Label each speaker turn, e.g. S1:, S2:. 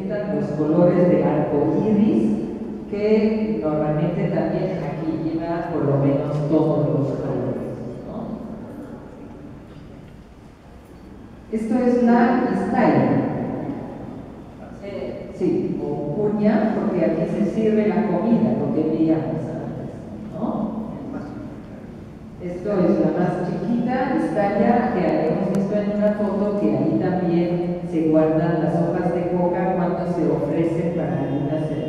S1: representan los colores de arco iris, que normalmente también aquí lleva por lo menos todos los colores, ¿no? Esto es la istaya. Sí, o cuña, porque aquí se sirve la comida, lo que veíamos antes, ¿no? Esto es la más chiquita, istaya, que habíamos visto en una foto, que ahí también se guardan las hojas de coca cuando se ofrecen para alguna celebración.